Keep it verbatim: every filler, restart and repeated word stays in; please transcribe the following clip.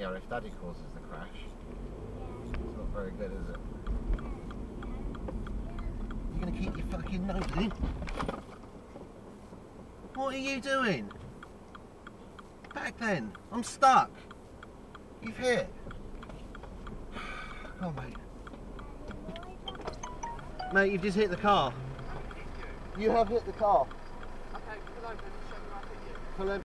Yeah, if Daddy causes the crash, it's not very good, is it? You're going to keep your fucking nose in? What are you doing? Back then. I'm stuck. You've hit. Come on, mate. Mate, you've just hit the car. You have hit the car. Okay, pull over and show me where I hit you. Pull over.